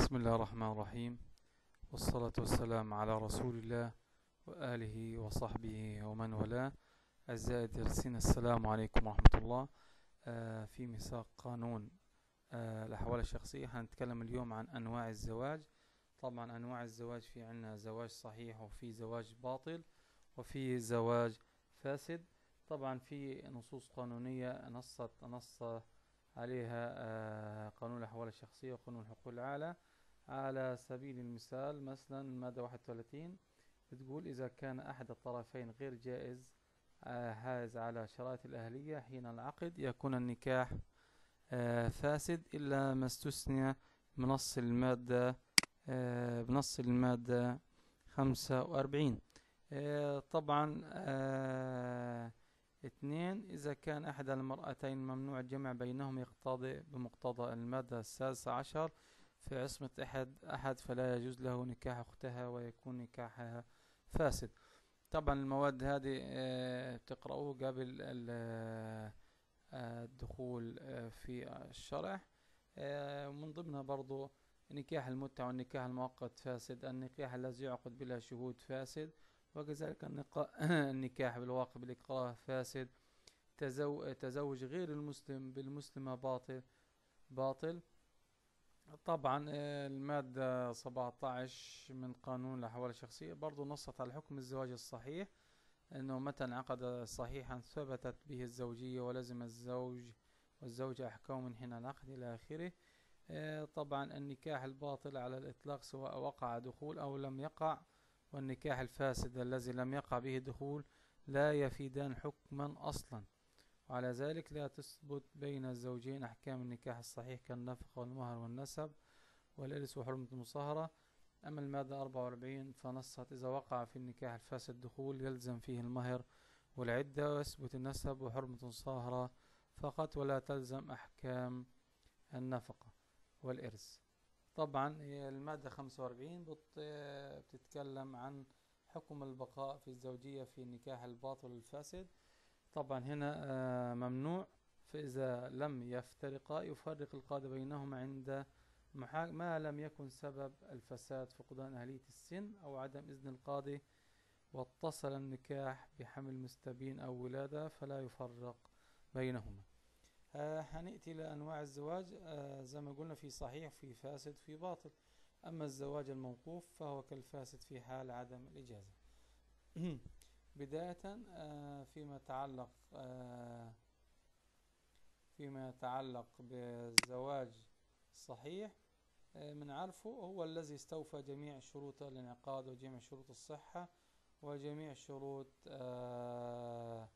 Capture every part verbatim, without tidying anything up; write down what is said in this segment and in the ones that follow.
بسم الله الرحمن الرحيم، والصلاة والسلام على رسول الله وآله وصحبه ومن والاه. أعزائي الدارسين، السلام عليكم ورحمة الله. آه في ميثاق قانون آه الأحوال الشخصية هنتكلم اليوم عن أنواع الزواج. طبعا أنواع الزواج في عنا زواج صحيح، وفي زواج باطل، وفي زواج فاسد. طبعا في نصوص قانونية نصت نص عليها آه قانون الأحوال الشخصية وقانون حقوق العالة. على سبيل المثال، مثلا المادة واحد وثلاثين بتقول: إذا كان أحد الطرفين غير جائز آه حائز على شرائط الأهلية حين العقد، يكون النكاح آه فاسد، إلا ما استثني بنص المادة آه بنص المادة خمسة وأربعين. آه طبعا آه اثنين، إذا كان أحد المرأتين ممنوع الجمع بينهم يقتضي بمقتضى المادة السادسة عشر في عصمة أحد أحد فلا يجوز له نكاح أختها ويكون نكاحها فاسد. طبعا المواد هذه آه، بتقرأوه قبل ال- آه، الدخول آه، في الشرح. آه، من ضمنها برضو نكاح المتعة والنكاح المؤقت فاسد، النكاح الذي يعقد بلا شهود فاسد، وكذلك النقا- النكاح بالواقع بالإكراه فاسد. تزو- تزوج غير المسلم بالمسلمة باطل باطل. طبعا آه، المادة سبعة عشر من قانون الأحوال الشخصية برضو نصت على حكم الزواج الصحيح، أنه متى انعقد صحيحا ثبتت به الزوجية ولزم الزوج والزوجة أحكام من حين العقد إلى آخره. آه، طبعا النكاح الباطل على الإطلاق سواء وقع دخول أو لم يقع، والنكاح الفاسد الذي لم يقع به دخول لا يفيدان حكما أصلا، وعلى ذلك لا تثبت بين الزوجين أحكام النكاح الصحيح كالنفقة والمهر والنسب والإرث وحرمة المصاهرة. أما المادة أربعة وأربعين فنصت: إذا وقع في النكاح الفاسد دخول يلزم فيه المهر والعدة، ويثبت النسب وحرمة المصاهرة فقط، ولا تلزم أحكام النفقة والإرث. طبعا هي المادة خمسة وأربعين بت- بتتكلم عن حكم البقاء في الزوجية في النكاح الباطل الفاسد. طبعا هنا آه، ممنوع، فإذا لم يفترقا يفرق القاضي بينهما عند محا- ما لم يكن سبب الفساد فقدان أهلية السن أو عدم إذن القاضي، واتصل النكاح بحمل مستبين أو ولادة فلا يفرق بينهما. آه هنأتي لأنواع الزواج. آه زي ما قلنا، في صحيح، في فاسد، في باطل. أما الزواج الموقوف فهو كالفاسد في حال عدم الإجازة. بداية آه فيما يتعلق آه فيما يتعلق بالزواج الصحيح، آه من عرفه هو الذي استوفى جميع شروط الانعقاد وجميع شروط الصحة وجميع شروط آه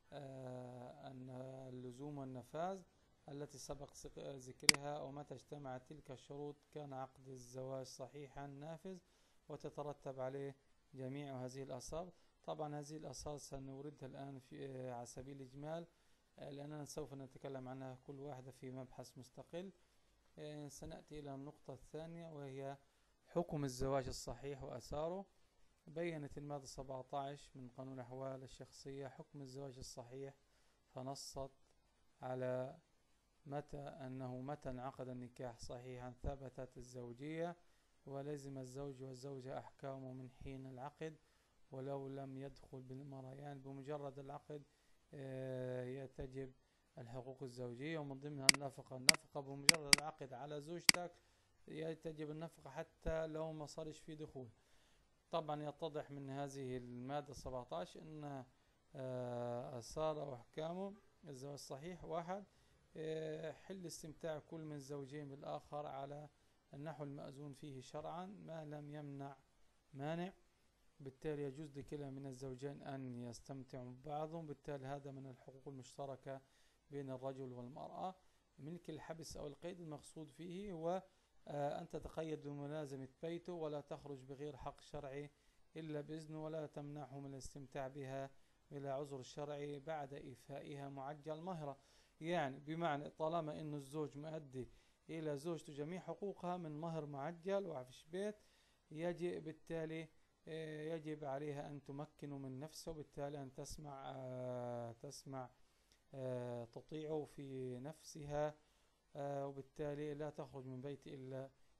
آه أن اللزوم والنفاذ التي سبق ذكرها، ومتى اجتمعت تلك الشروط كان عقد الزواج صحيحا نافذ وتترتب عليه جميع هذه الآثار. طبعا هذه الآثار سنوردها الآن في آه، على سبيل الإجمال، آه، لأننا سوف نتكلم عنها كل واحدة في مبحث مستقل. آه، سنأتي إلى النقطة الثانية، وهي حكم الزواج الصحيح وآثاره. بيّنت المادة سبعة عشر من قانون الأحوال الشخصية حكم الزواج الصحيح، فنصت على متى أنه متى انعقد النكاح صحيحا ثبتت الزوجية ولزم الزوج والزوجة أحكامه من حين العقد ولو لم يدخل بالمرأة، يعني بمجرد العقد آه، تجب الحقوق الزوجية، ومن ضمنها النفقة. النفقة بمجرد العقد على زوجتك تجب النفقة حتى لو ما صارش في دخول. طبعا يتضح من هذه المادة سبعة عشر أن آه، آثار أو أحكامه الزواج الصحيح: واحد، آه، حل استمتاع كل من الزوجين بالآخر على النحو المأذون فيه شرعا ما لم يمنع مانع، بالتالي يجوز لكلا من الزوجين أن يستمتعوا ببعضهم، بالتالي هذا من الحقوق المشتركة بين الرجل والمرأة. ملك الحبس أو القيد المقصود فيه هو آه، أن تتقيد بملازمة بيته ولا تخرج بغير حق شرعي إلا بإذنه، ولا تمنعه من الاستمتاع بها بلا عذر الشرعي بعد إيفائها معجل مهرة. يعني بمعنى طالما أن الزوج مؤدي إلى زوجته جميع حقوقها من مهر معجل وعفش بيت، يجب بالتالي آه، يجب عليها أن تمكنه من نفسه، وبالتالي أن تسمع آه، تسمع آه، تطيعه في نفسها، آه، وبالتالي لا تخرج من بيت إلا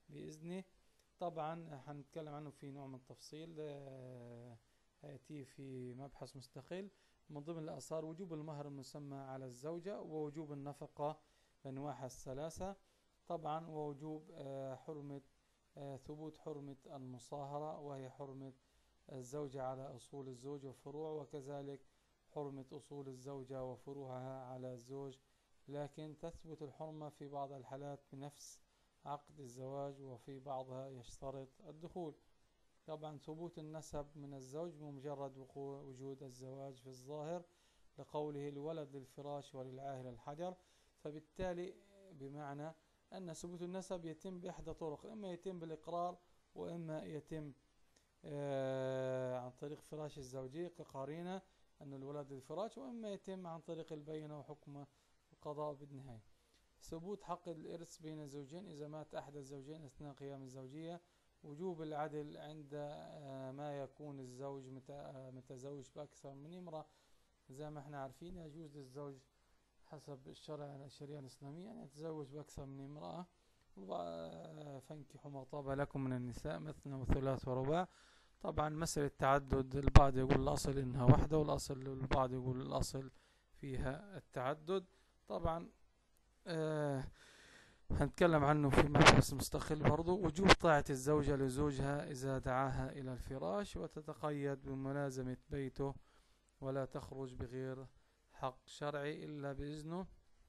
بإذنه. طبعا هنتكلم عنه في نوع من التفصيل، آه، هيأتي في مبحث مستقل. من ضمن الآثار وجوب المهر المسمى على الزوجة، ووجوب النفقة بأنواعها الثلاثة طبعا، ووجوب آه، حرمة آه، ثبوت حرمة المصاهرة، وهي حرمة الزوجة على أصول الزوج وفروع، وكذلك حرمة أصول الزوجة وفروعها على الزوج، لكن تثبت الحرمة في بعض الحالات بنفس عقد الزواج، وفي بعضها يشترط الدخول. طبعا ثبوت النسب من الزوج بمجرد وقوع وجود الزواج في الظاهر، لقوله الولد للفراش وللعاهر الحجر. فبالتالي بمعنى أن ثبوت النسب يتم بإحدى طرق، إما يتم بالإقرار، وإما يتم آه عن طريق فراش الزوجية كقرينة أن الولد للفراش، وإما يتم عن طريق البينة وحكم القضاء بالنهاية. ثبوت حق الإرث بين الزوجين إذا مات أحد الزوجين أثناء قيام الزوجية. وجوب العدل عند ما يكون الزوج متزوج بأكثر من امرأة. زي ما احنا عارفين يجوز للزوج حسب الشرع الشريعة الإسلامية أن يتزوج بأكثر من امرأة. فانكحوا ما طاب لكم من النساء مثنى وثلاث ورباع. طبعا مسألة التعدد البعض يقول الأصل إنها واحدة، والأصل البعض يقول الأصل فيها التعدد. طبعا آه هنتكلم عنه في مبحث مستقل برضو. وجوب طاعة الزوجة لزوجها إذا دعاها إلى الفراش، وتتقيد بملازمة بيته، ولا تخرج بغير حق شرعي إلا بإذنه،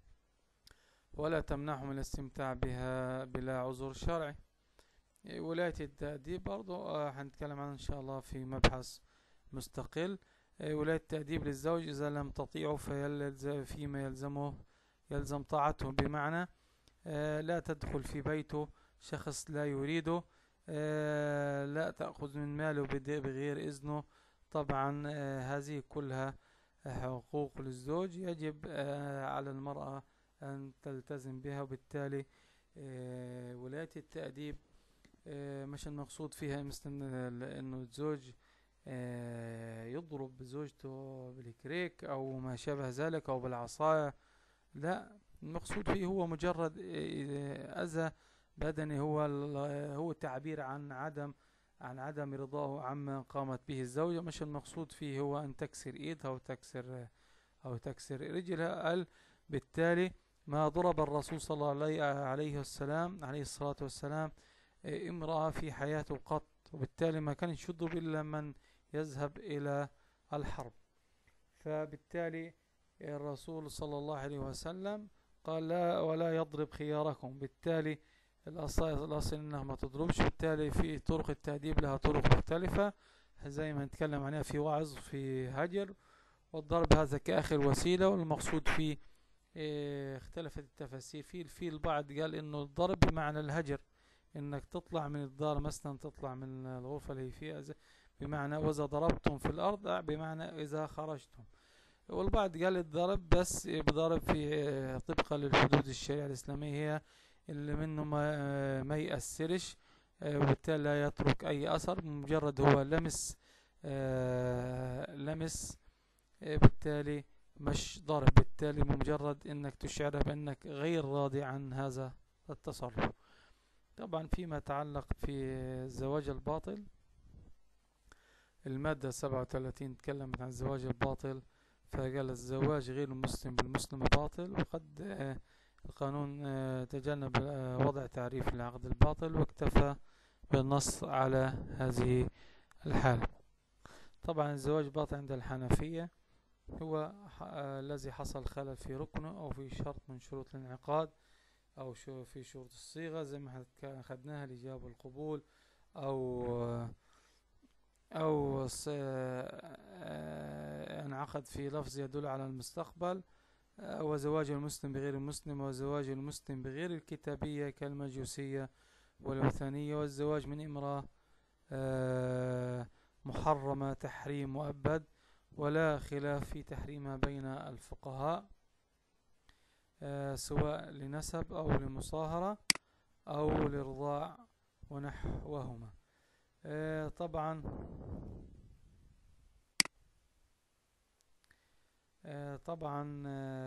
ولا تمنعه من الاستمتاع بها بلا عذر شرعي. ولاية التأديب برضو هنتكلم عنه إن شاء الله في مبحث مستقل. ولاية التأديب للزوج إذا لم تطيعه فيما يلزمه يلزم طاعته، بمعنى آه لا تدخل في بيته شخص لا يريده، آه لا تأخذ من ماله بغير إذنه. طبعا آه هذه كلها حقوق للزوج يجب آه على المرأة أن تلتزم بها. وبالتالي آه ولاية التأديب آه مش المقصود فيها مثل أنه الزوج آه يضرب زوجته بالكريك أو ما شابه ذلك أو بالعصاية، لا، المقصود فيه هو مجرد أذى بدني، هو هو تعبير عن عدم عن عدم رضاه عما قامت به الزوجة. مش المقصود فيه هو أن تكسر إيدها أو تكسر أو تكسر رجلها. قال بالتالي ما ضرب الرسول صلى الله عليه والسلام عليه الصلاة والسلام امرأة في حياته قط، وبالتالي ما كان يضرب إلا من يذهب إلى الحرب. فبالتالي الرسول صلى الله عليه وسلم قال لا ولا يضرب خياركم. بالتالي الأصل, الأصل إنها ما تضربش. بالتالي في طرق التأديب لها طرق مختلفة زي ما نتكلم عنها في وعظ في هجر، والضرب هذا كآخر وسيلة. والمقصود فيه اه اختلفت التفاسير فيه. في البعض قال إنه الضرب بمعنى الهجر، إنك تطلع من الدار مثلا، تطلع من الغرفة اللي فيها، بمعنى وإذا ضربتم في الأرض بمعنى إذا خرجتم. والبعض قال الضرب بس بضرب في طبقا للحدود الشريعة الإسلامية، هي اللي منه ما, ما يأثرش، وبالتالي لا يترك أي أثر، مجرد هو لمس لمس بالتالي مش ضرب. بالتالي مجرد انك تشعر بانك غير راضي عن هذا التصرف. طبعا فيما يتعلق في الزواج الباطل، المادة سبعة وثلاثين تكلمت عن الزواج الباطل، فقال الزواج غير المسلم بالمسلم باطل. وقد القانون تجنب وضع تعريف العقد الباطل، واكتفى بالنص على هذه الحالة. طبعا الزواج الباطل عند الحنفية هو الذي حصل خلل في ركنه أو في شرط من شروط الانعقاد أو في شروط الصيغة زي ما أخذناها الإجابة والقبول، أو أو انعقد في لفظ يدل على المستقبل، وزواج المسلم بغير المسلم، وزواج المسلم بغير الكتابية كالمجوسية والوثنية، والزواج من امرأة محرمة تحريم مؤبد ولا خلاف في تحريمها بين الفقهاء، سواء لنسب أو لمصاهرة أو لرضاع ونحوهما. طبعا طبعا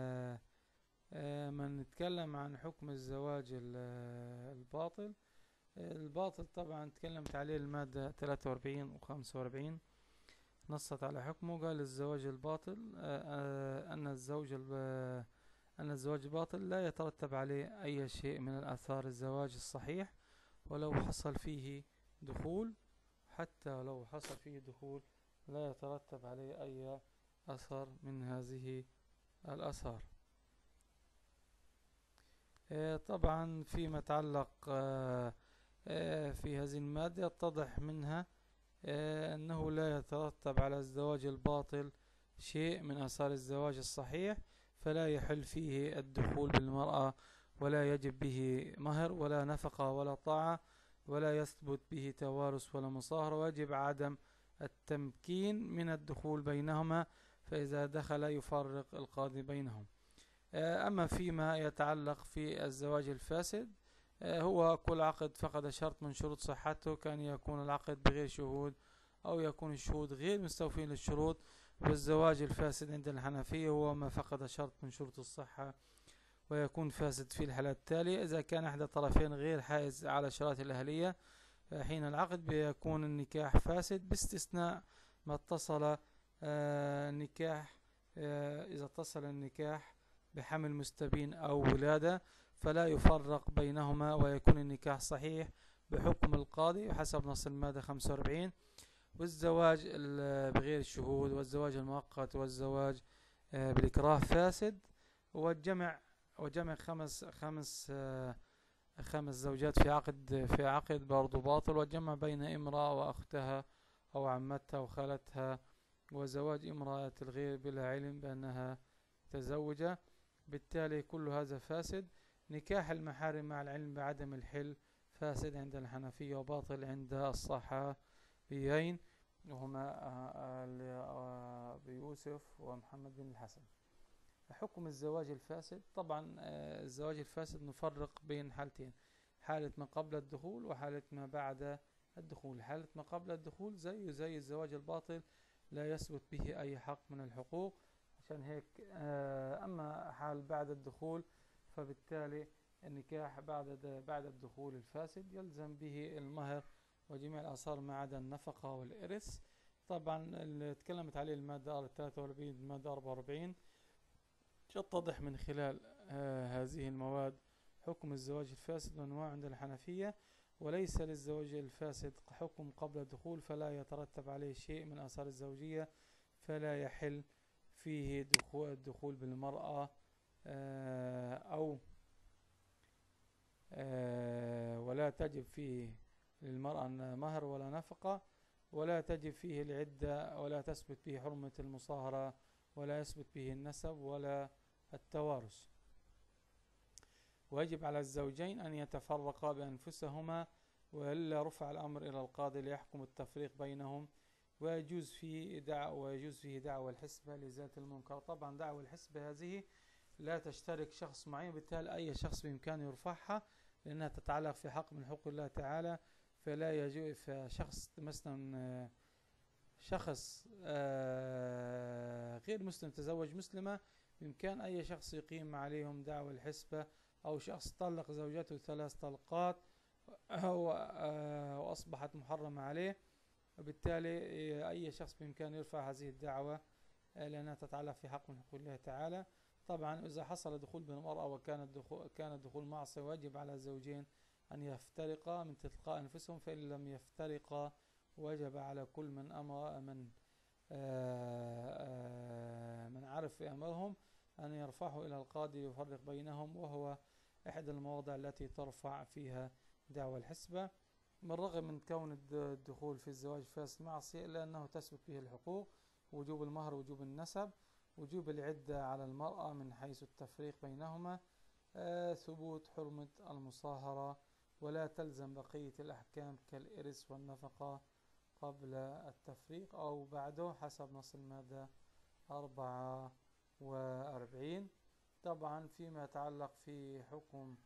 من نتكلم عن حكم الزواج الباطل، الباطل طبعا تكلمت عليه المادة ثلاثة وأربعين و خمسة وأربعين، نصت على حكمه. قال الزواج الباطل آه، آه، أن الزوج الب- أن الزواج الباطل لا يترتب عليه أي شيء من الآثار الزواج الصحيح ولو حصل فيه دخول، حتى لو حصل فيه دخول لا يترتب عليه أي أثر من هذه الآثار. آه، طبعا فيما يتعلق آه، آه، في هذه المادة يتضح منها آه، أنه لا يترتب على الزواج الباطل شيء من آثار الزواج الصحيح، فلا يحل فيه الدخول بالمرأة، ولا يجب به مهر ولا نفقة ولا طاعة، ولا يثبت به توارث ولا مصاهرة، ويجب عدم التمكين من الدخول بينهما، فإذا دخل يفرق القاضي بينهم. آه، أما فيما يتعلق في الزواج الفاسد، آه، هو كل عقد فقد شرط من شروط صحته، كان يكون العقد بغير شهود أو يكون الشهود غير مستوفين للشروط. والزواج الفاسد عند الحنفية هو ما فقد شرط من شروط الصحة، ويكون فاسد في الحالات التالية: إذا كان أحد الطرفين غير حائز على شرائط الأهلية حين العقد بيكون النكاح فاسد، باستثناء ما اتصل آه، النكاح آه، إذا اتصل النكاح بحمل مستبين أو ولادة فلا يفرق بينهما، ويكون النكاح صحيح بحكم القاضي وحسب نص المادة خمسة وأربعين. والزواج بغير الشهود والزواج المؤقت والزواج آه، بالإكراه فاسد. والجمع وجمع خمس خمس آه، خمس زوجات في عقد في عقد برضو باطل، والجمع بين امرأة وأختها أو عمتها وخالتها، وزواج امرأة الغير بلا علم بأنها متزوجة، بالتالي كل هذا فاسد. نكاح المحارم مع العلم بعدم الحل فاسد عند الحنفية وباطل عند الصحابيين، وهما أبي يوسف ومحمد بن الحسن. حكم الزواج الفاسد: طبعا آه، الزواج الفاسد نفرق بين حالتين: حالة ما قبل الدخول وحالة ما بعد الدخول. حالة ما قبل الدخول زيه زي الزواج الباطل، لا يثبت به أي حق من الحقوق، عشان هيك آه، أما حال بعد الدخول فبالتالي النكاح بعد بعد الدخول الفاسد يلزم به المهر وجميع الآثار ما عدا النفقة والإرث. طبعا اللي تكلمت عليه المادة ثلاثة وأربعين المادة أربعة وأربعين يتضح من خلال آه هذه المواد حكم الزواج الفاسد وأنواع عند الحنفية. وليس للزواج الفاسد حكم قبل الدخول، فلا يترتب عليه شيء من آثار الزوجية، فلا يحل فيه دخول الدخول بالمرأة آه أو آه ولا تجب فيه للمرأة مهر ولا نفقة، ولا تجب فيه العدة، ولا تثبت به حرمة المصاهرة، ولا يثبت به النسب ولا التوارث. ويجب على الزوجين أن يتفرقا بأنفسهما، وإلا رفع الأمر إلى القاضي ليحكم التفريق بينهم. ويجوز فيه دعوة ويجوز فيه دعوى الحسبة لإزالة المنكر. طبعا دعوى الحسبة هذه لا تشترك شخص معين، بالتالي أي شخص بإمكانه يرفعها لأنها تتعلق في حق من حقوق الله تعالى. فلا يجوز فشخص مثلا شخص غير مسلم تزوج مسلمة، بإمكان أي شخص يقيم عليهم دعوى الحسبة، أو شخص طلق زوجته ثلاث طلقات وأصبحت محرمة عليه، وبالتالي أي شخص بإمكانه يرفع هذه الدعوة لأنها تتعلق في حق من حقوق الله تعالى. طبعا إذا حصل دخول بالمرأة وكان الدخول كان الدخول معصية، واجب على الزوجين أن يفترقا من تلقاء أنفسهم، فإن لم يفترقا وجب على كل من أمر من آآ آآ من عرف في أمرهم أن يرفعه إلى القاضي يفرق بينهم، وهو إحدى المواضع التي ترفع فيها دعوى الحسبة. بالرغم من كون الدخول في الزواج فاسد معصية، إلا أنه تثبت به الحقوق: وجوب المهر، وجوب النسب، وجوب العدة على المرأة من حيث التفريق بينهما، ثبوت حرمة المصاهرة، ولا تلزم بقية الأحكام كالإرث والنفقة قبل التفريق أو بعده حسب نص المادة أربعة وأربعين. طبعا فيما يتعلق في حكم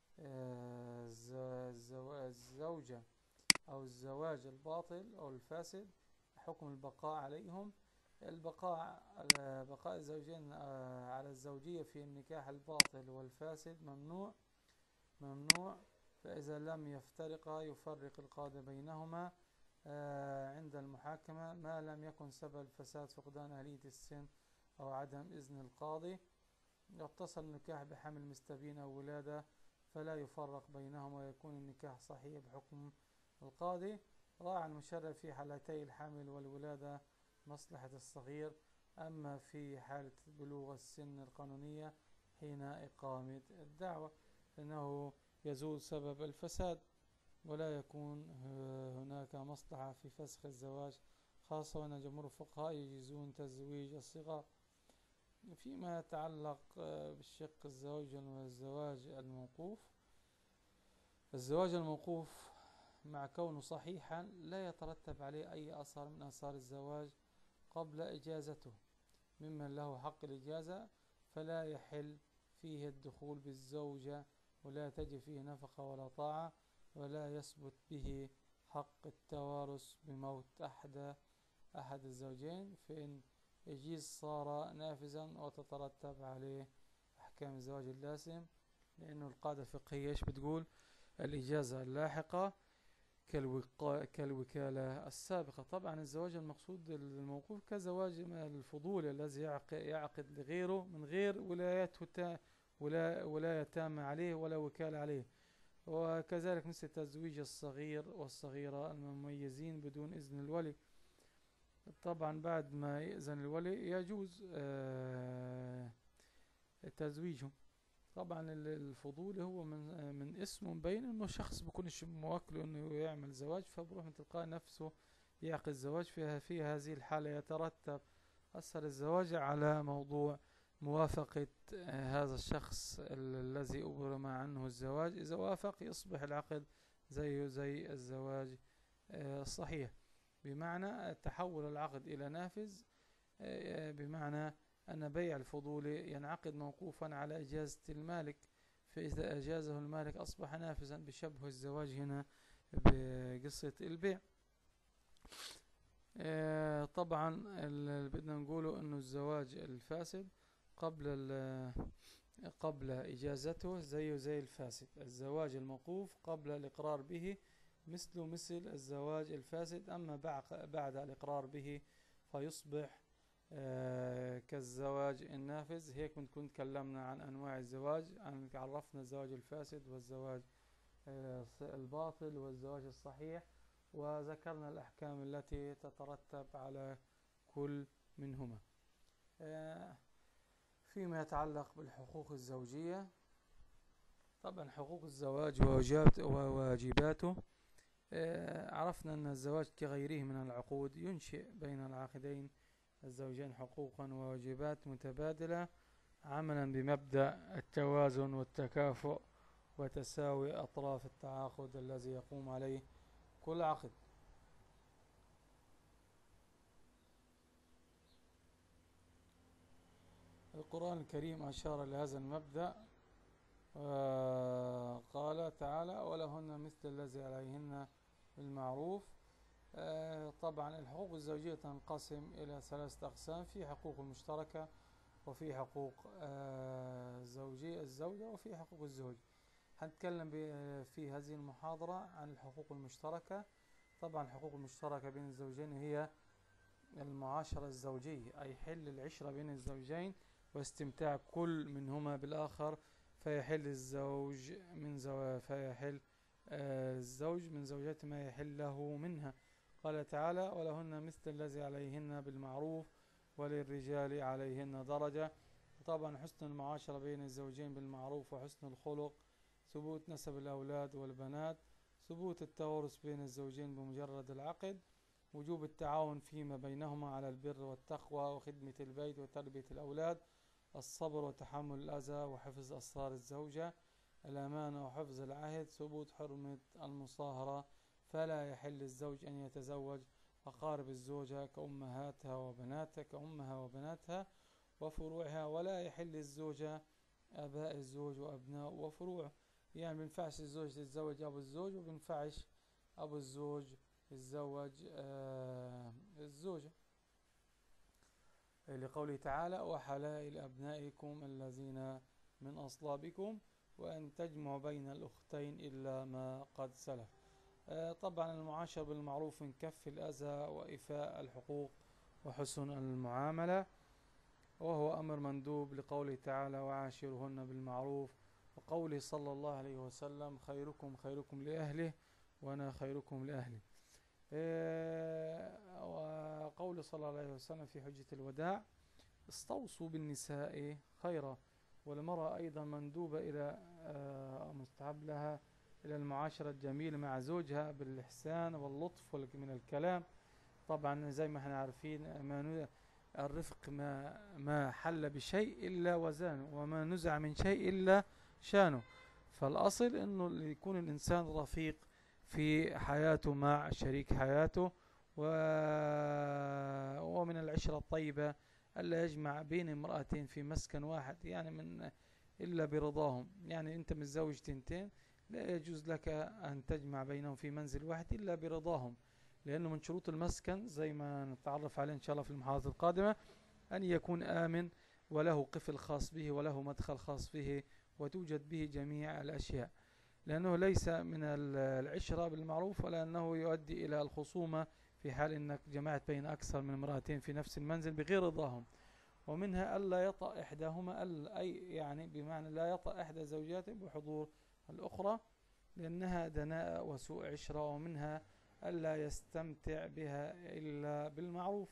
الزوجة أو الزواج الباطل أو الفاسد، حكم البقاء عليهم: البقاء بقاء الزوجين على الزوجية في النكاح الباطل والفاسد ممنوع ممنوع فإذا لم يفترقا يفرق القاضي بينهما عند المحاكمة ما لم يكن سبب الفساد فقدان أهلية السن أو عدم إذن القاضي. يتصل النكاح بحمل مستبين أو ولادة فلا يفرق بينهما ويكون النكاح صحيح بحكم القاضي. راعى المشرع في حالتي الحمل والولادة مصلحة الصغير، أما في حالة بلوغ السن القانونية حين إقامة الدعوة فإنه يزول سبب الفساد ولا يكون هناك مصلحة في فسخ الزواج، خاصة وأن جمهور الفقهاء يجيزون تزويج الصغار. فيما يتعلق بالشق الزوج والزواج الموقوف، الزواج الموقوف مع كونه صحيحا لا يترتب عليه أي أثر من آثار الزواج قبل إجازته ممن له حق الإجازة، فلا يحل فيه الدخول بالزوجة ولا تجب فيه نفقة ولا طاعة، ولا يثبت به حق التوارث بموت أحد أحد الزوجين، فإن يجيز صار نافذا وتترتب عليه أحكام الزواج اللازم، لأنه القاعدة الفقهية إيش بتقول؟ الإجازة اللاحقة كالوكالة السابقة. طبعا الزواج المقصود الموقوف كزواج الفضول الذي يعقد لغيره من غير ولايته ولا ولاية تامة عليه ولا وكالة عليه، وكذلك مثل تزويج الصغير والصغيرة المميزين بدون إذن الولي. طبعا بعد ما يأذن الولي يجوز تزويجهم. طبعا الفضول هو من من اسمه مبين انه شخص بيكونش موكله انه يعمل زواج، فبروح من تلقاء نفسه يعقد زواج. فيها في هذه الحالة يترتب أثر الزواج على موضوع موافقة هذا الشخص الذي أبرم عنه الزواج. إذا وافق يصبح العقد زيه زي الزواج الصحيح، بمعنى تحول العقد إلى نافذ، بمعنى أن بيع الفضول ينعقد موقوفا على إجازة المالك، فإذا أجازه المالك أصبح نافذا بشبه الزواج هنا بقصة البيع. طبعا اللي بدنا نقوله أنه الزواج الفاسد قبل قبل إجازته زيه زي الفاسد، الزواج الموقوف قبل الإقرار به مثله مثل الزواج الفاسد، أما بعد الإقرار به فيصبح آه كالزواج النافذ. هيك بنكون تكلمنا عن أنواع الزواج، عن عرفنا الزواج الفاسد والزواج آه الباطل والزواج الصحيح، وذكرنا الأحكام التي تترتب على كل منهما. آه فيما يتعلق بالحقوق الزوجية، طبعا حقوق الزواج وواجباته، آه عرفنا أن الزواج كغيره من العقود ينشئ بين العاقدين الزوجين حقوقا وواجبات متبادلة عملا بمبدأ التوازن والتكافؤ وتساوي أطراف التعاقد الذي يقوم عليه كل عقد. القرآن الكريم أشار لهذا المبدأ وقال تعالى: ولهن مثل الذي عليهن بالمعروف. طبعا الحقوق الزوجية تنقسم إلى ثلاثة أقسام: في حقوق المشتركة، وفي حقوق زوجي الزوجة، وفي حقوق الزوج. هنتكلم في هذه المحاضرة عن الحقوق المشتركة. طبعا الحقوق المشتركة بين الزوجين هي المعاشرة الزوجية، أي حل العشرة بين الزوجين واستمتاع كل منهما بالآخر، فيحل الزوج من زو... فيحل الزوج من زوجته ما يحل له منها. قال تعالى: ولهن مثل الذي عليهن بالمعروف وللرجال عليهن درجة. طبعا حسن المعاشرة بين الزوجين بالمعروف وحسن الخلق، ثبوت نسب الأولاد والبنات، ثبوت التوارث بين الزوجين بمجرد العقد، وجوب التعاون فيما بينهما على البر والتقوى وخدمة البيت وتربية الأولاد، الصبر وتحمل الأذى وحفظ أسرار الزوجة، الأمانة وحفظ العهد، ثبوت حرمة المصاهرة، فلا يحل الزوج أن يتزوج أقارب الزوجة كأمهاتها وبناتها كأمها وبناتها وفروعها، ولا يحل الزوجة آباء الزوج وأبناء وفروعه. يعني بينفعش الزوج تتزوج أبو الزوج، وبينفعش أبو الزوج يتزوج آه الزوجة، لقوله تعالى: وحلائل أبنائكم الذين من أصلابكم. وأن تجمع بين الأختين إلا ما قد سلف. آه، طبعا المعاشرة بالمعروف من كف الأذى وإيفاء الحقوق وحسن المعاملة، وهو أمر مندوب لقوله تعالى وعاشرهن بالمعروف، وقوله صلى الله عليه وسلم خيركم خيركم لأهله وأنا خيركم لأهلي. آه، وقول صلى الله عليه وسلم في حجة الوداع استوصوا بالنساء خيرا. والمرأة أيضا مندوبة إلى آه، مستحب لها إلى المعاشرة الجميلة مع زوجها بالإحسان واللطف من الكلام. طبعا زي ما احنا عارفين ما الرفق ما ما حل بشيء إلا وزانه، وما نزع من شيء إلا شانه. فالأصل أنه يكون الإنسان رفيق في حياته مع شريك حياته، و... ومن العشرة الطيبة ألا يجمع بين امرأتين في مسكن واحد، يعني من إلا برضاهم. يعني أنت متزوج تنتين، لا يجوز لك أن تجمع بينهم في منزل واحد إلا برضاهم، لأنه من شروط المسكن زي ما نتعرف عليه إن شاء الله في المحاضرات القادمة أن يكون آمن وله قفل خاص به وله مدخل خاص به وتوجد به جميع الأشياء، لأنه ليس من العشرة بالمعروف ولا أنه يؤدي إلى الخصومة في حال أنك جمعت بين أكثر من امرأتين في نفس المنزل بغير رضاهم. ومنها ألا يطأ إحداهما، أي يعني بمعنى لا يطأ إحدى زوجاته بحضور الأخرى لأنها دناءة وسوء عشرة. ومنها ألا يستمتع بها إلا بالمعروف.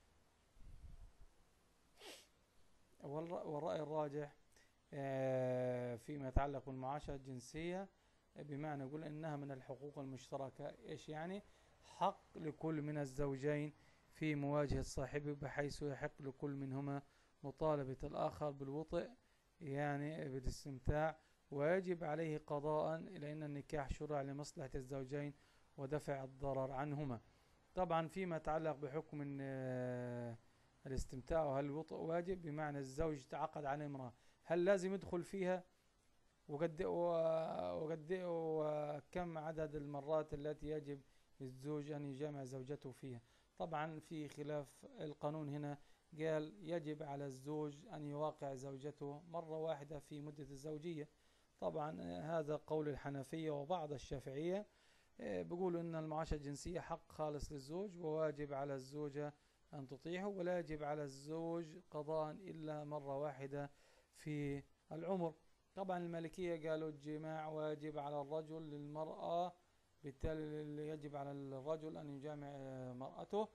والرأي الراجح فيما يتعلق بالمعاشرة الجنسية بمعنى يقول إنها من الحقوق المشتركة. إيش يعني؟ حق لكل من الزوجين في مواجهة صاحبه، بحيث يحق لكل منهما مطالبة الآخر بالوطئ يعني بالاستمتاع، ويجب عليه قضاء لأن النكاح شرع لمصلحة الزوجين ودفع الضرر عنهما. طبعا فيما يتعلق بحكم الاستمتاع وهل الوطئ واجب، بمعنى الزوج تعقد على امرأة، هل لازم يدخل فيها؟ وقد وقد وكم عدد المرات التي يجب للزوج أن يجامع زوجته فيها؟ طبعا في خلاف. القانون هنا قال يجب على الزوج أن يواقع زوجته مرة واحدة في مدة الزوجية. طبعا هذا قول الحنفية وبعض الشافعية، بيقولوا أن المعاشرة الجنسية حق خالص للزوج وواجب على الزوجة أن تطيعه، ولا يجب على الزوج قضاء إلا مرة واحدة في العمر. طبعا المالكية قالوا الجماع واجب على الرجل للمرأة، بالتالي يجب على الرجل أن يجامع مرأته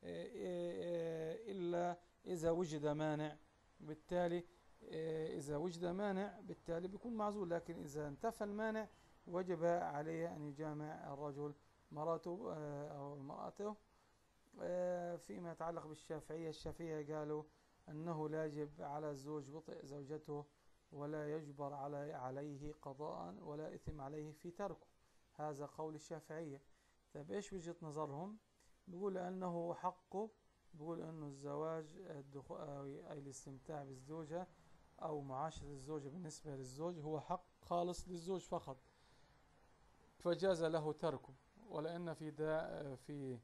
إلا إذا وجد مانع، بالتالي إذا وجد مانع بالتالي بيكون معزول، لكن إذا انتفى المانع وجب عليه أن يجامع الرجل مرأته أو مرأته. فيما يتعلق بالشافعية، الشافعية قالوا أنه لا يجب على الزوج وطئ زوجته ولا يجبر علي عليه قضاء ولا إثم عليه في تركه. هذا قول الشافعية. طيب إيش وجهة نظرهم؟ بيقول أنه حقه، بيقول أنه الزواج أي الاستمتاع بالزوجة أو معاشرة الزوجة بالنسبة للزوج هو حق خالص للزوج فقط، فجاز له تركه. ولأن في دا في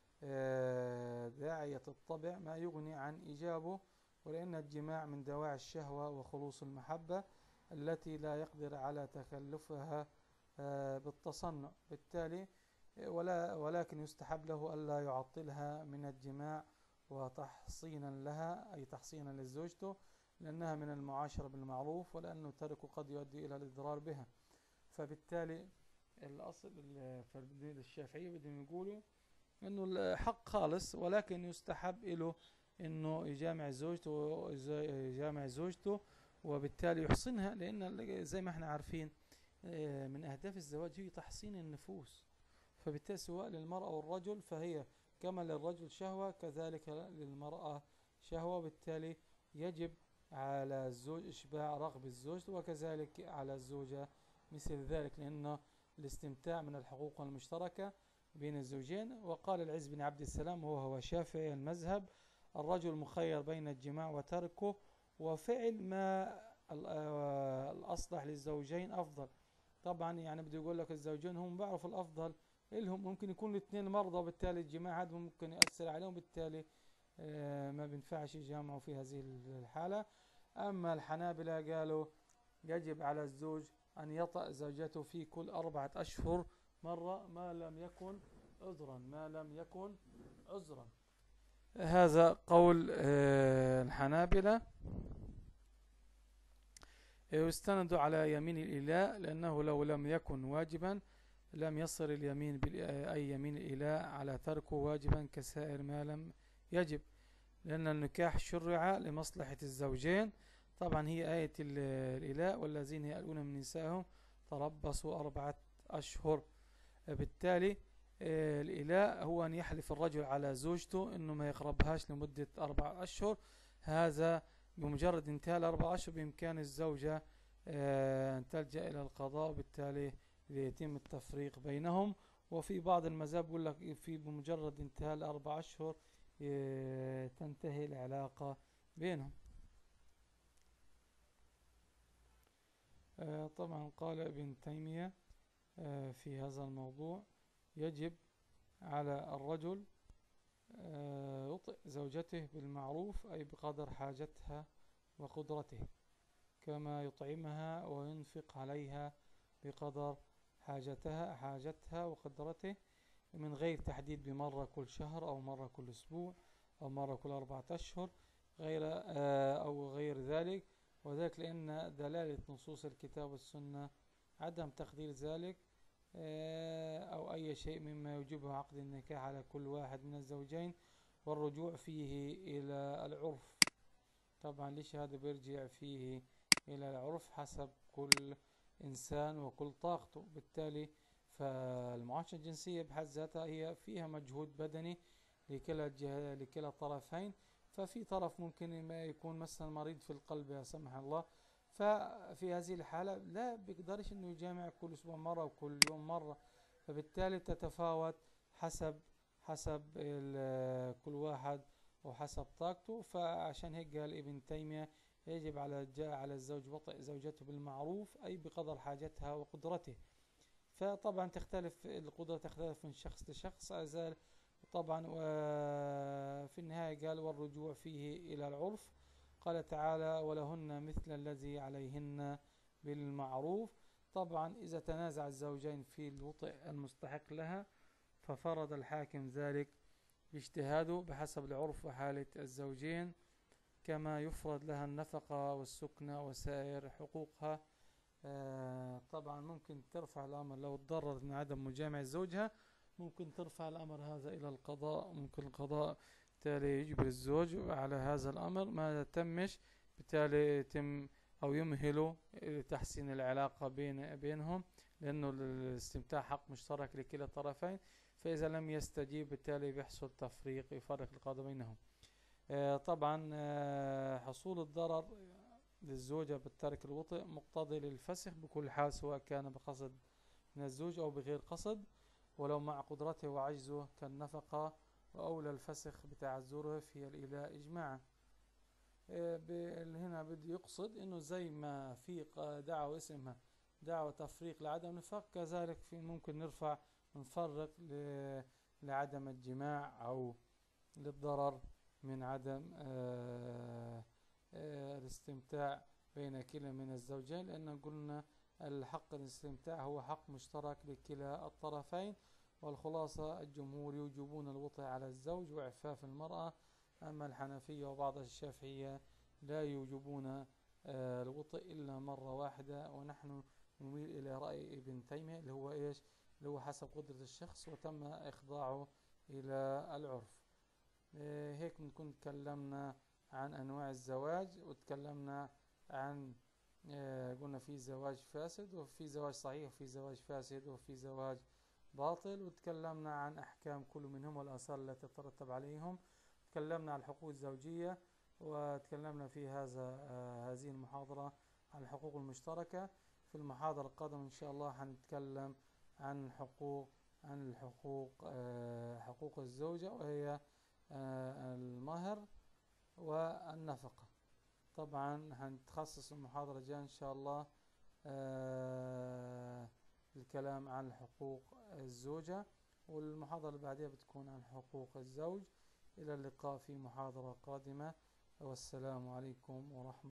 داعية الطبع ما يغني عن إيجابه، ولأن الجماع من دواعي الشهوة وخلوص المحبة التي لا يقدر على تكلفها بالتصنع، بالتالي ولا ولكن يستحب له ألا يعطلها من الجماع وتحصينا لها أي تحصينا لزوجته، لأنها من المعاشرة بالمعروف، ولأنه تركه قد يؤدي إلى الإضرار بها. فبالتالي الأصل في الشافعية بدهم يقولوا إنه الحق خالص، ولكن يستحب له إنه يجامع زوجته يجامع زوجته وبالتالي يحصنها، لأن زي ما احنا عارفين من أهداف الزواج هي تحصين النفوس. فبالتالي سواء للمرأة والرجل فهي كما للرجل شهوة كذلك للمرأة شهوة، بالتالي يجب على الزوج إشباع رغبة الزوج وكذلك على الزوجة مثل ذلك، لأن الاستمتاع من الحقوق المشتركة بين الزوجين. وقال العز بن عبد السلام وهو شافعي المذهب الرجل مخير بين الجماع وتركه وفعل ما الأصلح للزوجين أفضل. طبعا يعني بده يقول لك الزوجين هم بيعرفوا الأفضل إلهم، ممكن يكون الاثنين مرضى بالتالي الجماع هذا ممكن يأثر عليهم، بالتالي ما بينفعش يجامعوا في هذه الحالة. أما الحنابلة قالوا يجب على الزوج أن يطأ زوجته في كل أربعة أشهر مرة ما لم يكن عذرا ما لم يكن عذرا. هذا قول الحنابلة، يستند على يمين الإله، لأنه لو لم يكن واجبا لم يصر اليمين أي يمين الإله على تركه واجبا كسائر ما لم يجب، لأن النكاح شرع لمصلحة الزوجين. طبعا هي آية الإله والذين يألون من نسائهم تربصوا أربعة أشهر. بالتالي الإله هو أن يحلف الرجل على زوجته أنه ما يقربهاش لمدة أربعة أشهر. هذا بمجرد انتهاء الأربع أشهر بإمكان الزوجة أن تلجأ إلى القضاء، وبالتالي ليتم التفريق بينهم. وفي بعض المذاهب يقول لك في بمجرد انتهاء الأربع أشهر تنتهي العلاقة بينهم. طبعا قال ابن تيمية في هذا الموضوع يجب على الرجل يطئ زوجته بالمعروف أي بقدر حاجتها وقدرته، كما يطعمها وينفق عليها بقدر حاجتها حاجتها وقدرته، من غير تحديد بمرة كل شهر أو مرة كل أسبوع أو مرة كل أربعة أشهر غير أو غير ذلك. وذلك لأن دلالة نصوص الكتاب والسنة عدم تقدير ذلك أو أي شيء مما يوجبه عقد النكاح على كل واحد من الزوجين، والرجوع فيه إلى العرف. طبعا ليش هذا بيرجع فيه إلى العرف؟ حسب كل إنسان وكل طاقته. بالتالي فالمعاشرة الجنسية بحد ذاتها هي فيها مجهود بدني لكلا لكلا الطرفين. ففي طرف ممكن ما يكون مثلا مريض في القلب لا سمح الله، ففي هذه الحالة لا بيقدرش انه يجامع كل اسبوع مرة وكل يوم مرة، فبالتالي تتفاوت حسب حسب كل واحد وحسب طاقته. فعشان هيك قال ابن تيمية يجب على على الزوج وطئ زوجته بالمعروف أي بقدر حاجتها وقدرته. فطبعا تختلف القدرة تختلف من شخص لشخص أزال طبعا. وفي النهاية قال والرجوع فيه إلى العرف. قال تعالى ولهن مثل الذي عليهن بالمعروف. طبعا إذا تنازع الزوجين في الوطئ المستحق لها ففرض الحاكم ذلك باجتهاده بحسب العرف وحالة الزوجين، كما يفرض لها النفقة والسكنة وسائر حقوقها. آه طبعا ممكن ترفع الأمر لو تضرر من عدم مجامعة زوجها، ممكن ترفع الأمر هذا إلى القضاء. ممكن القضاء بالتالي يجبر الزوج على هذا الأمر، ما تمش بالتالي يتم أو يمهله تحسين العلاقة بين بينهم، لأنه الاستمتاع حق مشترك لكلا الطرفين. فإذا لم يستجيب بالتالي بيحصل تفريق يفرق القضاء بينهم. آه طبعا آه حصول الضرر للزوجة بالترك الوطئ مقتضي للفسخ بكل حال، سواء كان بقصد من الزوج أو بغير قصد، ولو مع قدرته وعجزه كالنفقة، وأولى الفسخ بتعذره في الإله إجماعا. هنا بدي يقصد إنه زي ما في دعوة اسمها دعوة تفريق لعدم نفاق، كذلك في ممكن نرفع نفرق لعدم الجماع أو للضرر من عدم آآ آآ الاستمتاع بين كلا من الزوجين، لأن قلنا الحق الاستمتاع هو حق مشترك لكلا الطرفين. والخلاصة الجمهور يوجبون الوطئ على الزوج وإعفاف المرأة، أما الحنفية وبعض الشافعية لا يوجبون الوطئ إلا مرة واحدة. ونحن نميل إلى رأي ابن تيمية اللي هو إيش اللي هو حسب قدرة الشخص وتم إخضاعه إلى العرف. هيك نكون تكلمنا عن أنواع الزواج، وتكلمنا عن قلنا في زواج فاسد وفي زواج صحيح وفي زواج فاسد وفي زواج باطل، وتكلمنا عن أحكام كل منهم والآثار التي تترتب عليهم. تكلمنا عن الحقوق الزوجية، وتكلمنا في هذا هذه المحاضرة عن الحقوق المشتركة. في المحاضرة القادمة إن شاء الله هنتكلم عن حقوق عن الحقوق حقوق الزوجة، وهي المهر والنفقة. طبعا هنتخصص المحاضرة الجاية إن شاء الله الكلام عن حقوق الزوجة، والمحاضرة اللي بعدها بتكون عن حقوق الزوج. إلى اللقاء في محاضرة قادمة، والسلام عليكم ورحمة الله.